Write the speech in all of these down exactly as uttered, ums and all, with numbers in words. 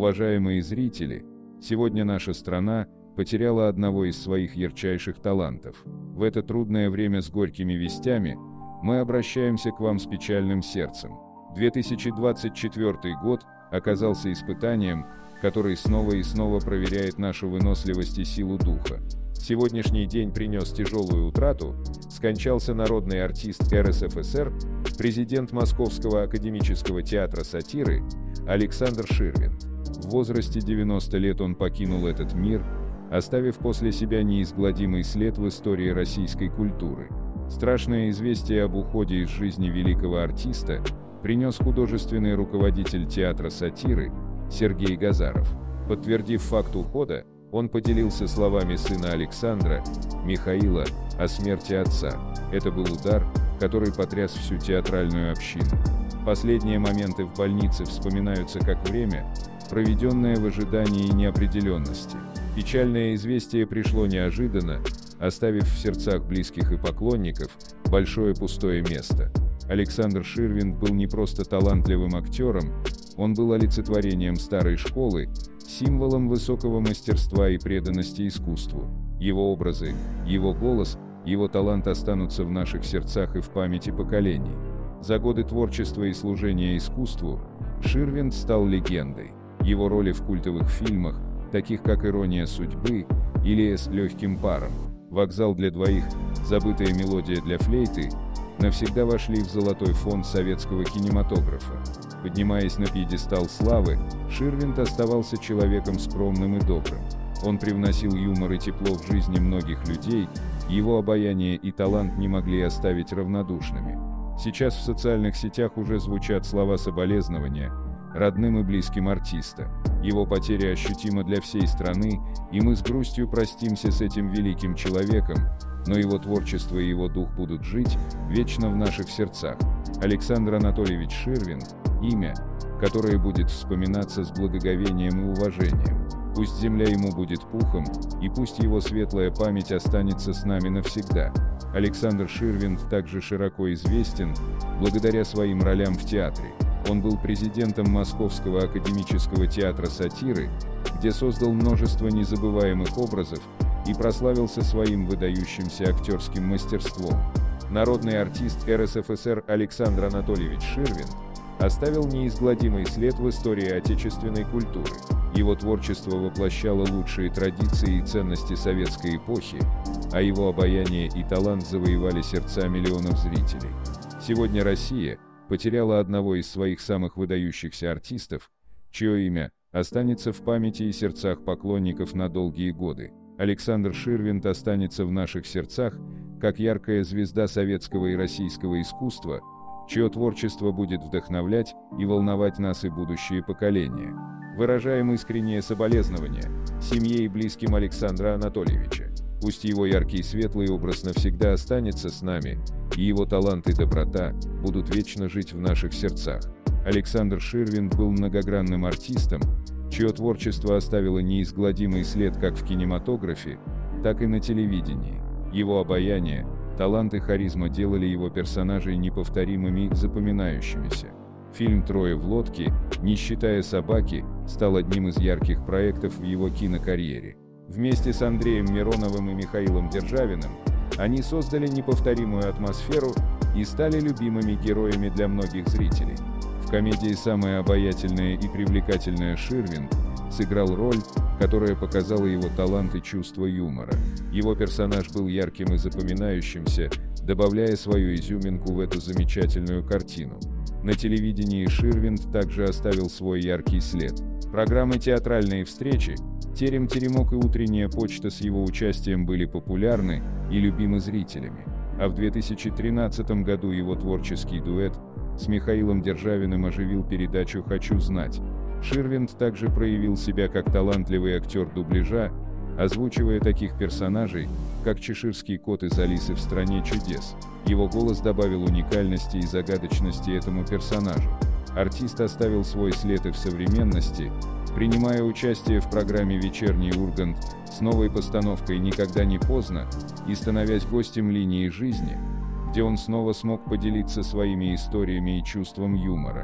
Уважаемые зрители, сегодня наша страна потеряла одного из своих ярчайших талантов. В это трудное время с горькими вестями мы обращаемся к вам с печальным сердцем. две тысячи двадцать четвёртый год оказался испытанием, который снова и снова проверяет нашу выносливость и силу духа. Сегодняшний день принес тяжелую утрату, скончался народный артист эр эс эф эс эр, президент Московского академического театра сатиры Александр Ширвинд. В возрасте девяноста лет он покинул этот мир, оставив после себя неизгладимый след в истории российской культуры. Страшное известие об уходе из жизни великого артиста принес художественный руководитель театра сатиры Сергей Газаров. Подтвердив факт ухода, он поделился словами сына Александра, Михаила, о смерти отца. Это был удар, который потряс всю театральную общину. Последние моменты в больнице вспоминаются как время, проведенное в ожидании и неопределенности. Печальное известие пришло неожиданно, оставив в сердцах близких и поклонников большое пустое место. Александр Ширвинд был не просто талантливым актером, он был олицетворением старой школы, символом высокого мастерства и преданности искусству. Его образы, его голос, его талант останутся в наших сердцах и в памяти поколений. За годы творчества и служения искусству Ширвинд стал легендой. Его роли в культовых фильмах, таких как «Ирония судьбы» или «С легким паром», «Вокзал для двоих», «Забытая мелодия для флейты», навсегда вошли в золотой фонд советского кинематографа. Поднимаясь на пьедестал славы, Ширвинд оставался человеком скромным и добрым. Он привносил юмор и тепло в жизни многих людей, его обаяние и талант не могли оставить равнодушными. Сейчас в социальных сетях уже звучат слова соболезнования родным и близким артиста. Его потеря ощутима для всей страны, и мы с грустью простимся с этим великим человеком, но его творчество и его дух будут жить вечно в наших сердцах. Александр Анатольевич Ширвинд – имя, которое будет вспоминаться с благоговением и уважением. Пусть земля ему будет пухом, и пусть его светлая память останется с нами навсегда. Александр Ширвинд также широко известен благодаря своим ролям в театре. Он был президентом Московского академического театра сатиры, где создал множество незабываемых образов и прославился своим выдающимся актерским мастерством. Народный артист эр эс эф эс эр Александр Анатольевич Ширвинд оставил неизгладимый след в истории отечественной культуры. Его творчество воплощало лучшие традиции и ценности советской эпохи, а его обаяние и талант завоевали сердца миллионов зрителей. Сегодня Россия потеряла одного из своих самых выдающихся артистов, чье имя останется в памяти и сердцах поклонников на долгие годы. Александр Ширвинд останется в наших сердцах, как яркая звезда советского и российского искусства, чье творчество будет вдохновлять и волновать нас и будущие поколения. Выражаем искреннее соболезнования семье и близким Александра Анатольевича. Пусть его яркий и светлый образ навсегда останется с нами, и его талант и доброта будут вечно жить в наших сердцах. Александр Ширвинд был многогранным артистом, чье творчество оставило неизгладимый след как в кинематографе, так и на телевидении. Его обаяние, талант и харизма делали его персонажей неповторимыми и запоминающимися. Фильм «Трое в лодке», не считая собаки, стал одним из ярких проектов в его кинокарьере. Вместе с Андреем Мироновым и Михаилом Державиным они создали неповторимую атмосферу и стали любимыми героями для многих зрителей. В комедии «Самая обаятельная и привлекательная» Ширвинд сыграл роль, которая показала его талант и чувство юмора. Его персонаж был ярким и запоминающимся, добавляя свою изюминку в эту замечательную картину. На телевидении Ширвинд также оставил свой яркий след. Программы «Театральные встречи», «Терем-теремок» и «Утренняя почта» с его участием были популярны и любимы зрителями. А в две тысячи тринадцатом году его творческий дуэт с Михаилом Державиным оживил передачу «Хочу знать». Ширвинд также проявил себя как талантливый актер дубляжа, озвучивая таких персонажей, как чеширский кот из «Алисы в стране чудес». Его голос добавил уникальности и загадочности этому персонажу. Артист оставил свой след и в современности, принимая участие в программе «Вечерний Ургант» с новой постановкой «Никогда не поздно» и становясь гостем «Линии жизни», где он снова смог поделиться своими историями и чувством юмора.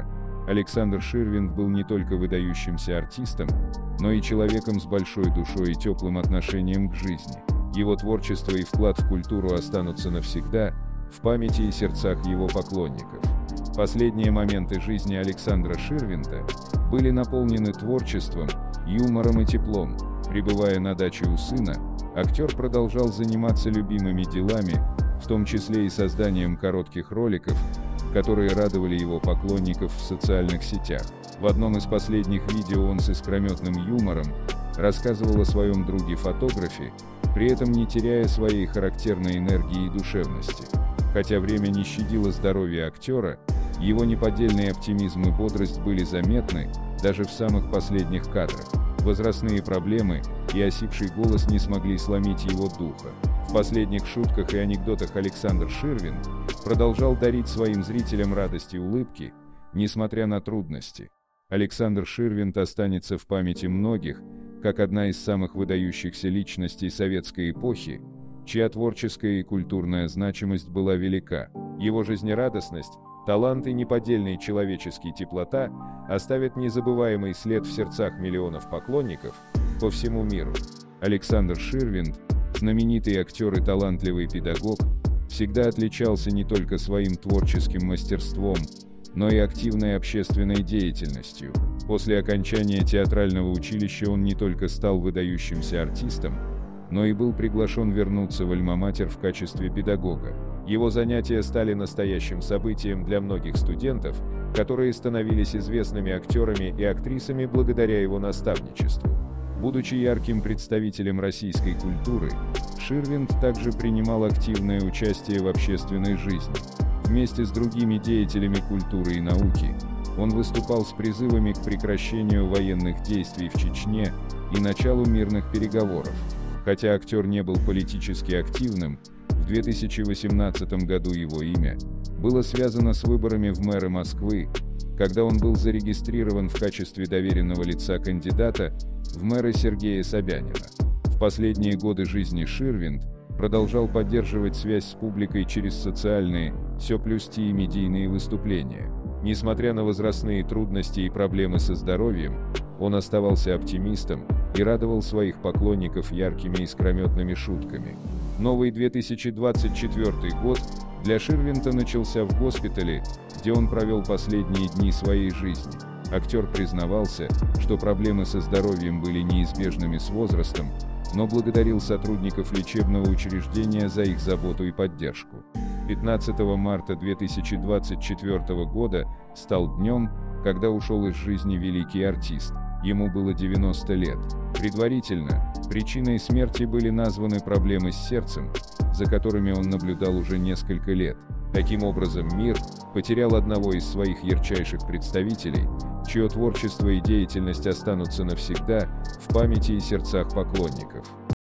Александр Ширвинд был не только выдающимся артистом, но и человеком с большой душой и теплым отношением к жизни. Его творчество и вклад в культуру останутся навсегда в памяти и сердцах его поклонников. Последние моменты жизни Александра Ширвинда были наполнены творчеством, юмором и теплом. Пребывая на даче у сына, актер продолжал заниматься любимыми делами, в том числе и созданием коротких роликов, которые радовали его поклонников в социальных сетях. В одном из последних видео он с искрометным юмором рассказывал о своем друге-фотографе, при этом не теряя своей характерной энергии и душевности. Хотя время не щадило здоровье актера, его неподдельный оптимизм и бодрость были заметны даже в самых последних кадрах. Возрастные проблемы и осипший голос не смогли сломить его духа. В последних шутках и анекдотах Александр Ширвинд продолжал дарить своим зрителям радость и улыбки, несмотря на трудности. Александр Ширвинд останется в памяти многих, как одна из самых выдающихся личностей советской эпохи, чья творческая и культурная значимость была велика. Его жизнерадостность, талант и неподдельная человеческая теплота оставят незабываемый след в сердцах миллионов поклонников по всему миру. Александр Ширвинд, знаменитый актер и талантливый педагог, всегда отличался не только своим творческим мастерством, но и активной общественной деятельностью. После окончания театрального училища он не только стал выдающимся артистом, но и был приглашен вернуться в Альма-Матер в качестве педагога. Его занятия стали настоящим событием для многих студентов, которые становились известными актерами и актрисами благодаря его наставничеству. Будучи ярким представителем российской культуры, Ширвинд также принимал активное участие в общественной жизни. Вместе с другими деятелями культуры и науки он выступал с призывами к прекращению военных действий в Чечне и началу мирных переговоров. Хотя актер не был политически активным, в две тысячи восемнадцатом году его имя было связано с выборами в мэры Москвы, когда он был зарегистрирован в качестве доверенного лица кандидата в мэры Сергея Собянина. В последние годы жизни Ширвинд продолжал поддерживать связь с публикой через социальные, сеплюсти и медийные выступления. Несмотря на возрастные трудности и проблемы со здоровьем, он оставался оптимистом и радовал своих поклонников яркими искрометными шутками. Новый две тысячи двадцать четвёртый год для Ширвинда начался в госпитале, где он провел последние дни своей жизни. Актер признавался, что проблемы со здоровьем были неизбежными с возрастом, но благодарил сотрудников лечебного учреждения за их заботу и поддержку. пятнадцатого марта две тысячи двадцать четвёртого года стал днем, когда ушел из жизни великий артист. Ему было девяносто лет. Предварительно, причиной смерти были названы проблемы с сердцем, за которыми он наблюдал уже несколько лет. Таким образом, мир потерял одного из своих ярчайших представителей, чье творчество и деятельность останутся навсегда в памяти и сердцах поклонников.